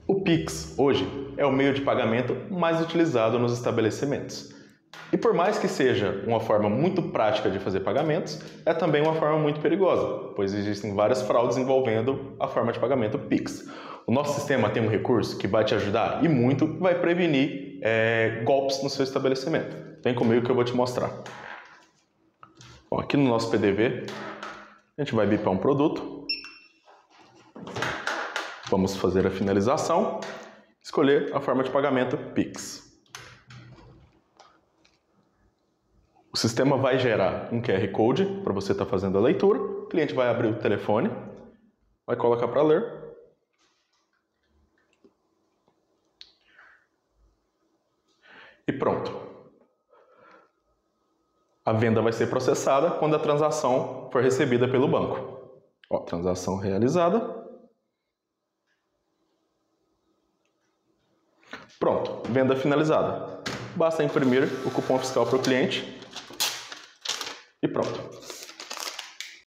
O Pix, hoje, é o meio de pagamento mais utilizado nos estabelecimentos. E por mais que seja uma forma muito prática de fazer pagamentos, é também uma forma muito perigosa, pois existem várias fraudes envolvendo a forma de pagamento Pix. O nosso sistema tem um recurso que vai te ajudar e muito vai prevenir golpes no seu estabelecimento. Vem comigo que eu vou te mostrar. Bom, aqui no nosso PDV, a gente vai bipar um produto. Vamos fazer a finalização, escolher a forma de pagamento Pix. O sistema vai gerar um QR Code para você estar fazendo a leitura. O cliente vai abrir o telefone, vai colocar para ler. E pronto. A venda vai ser processada quando a transação for recebida pelo banco. Ó, transação realizada. Pronto, venda finalizada. Basta imprimir o cupom fiscal para o cliente e pronto.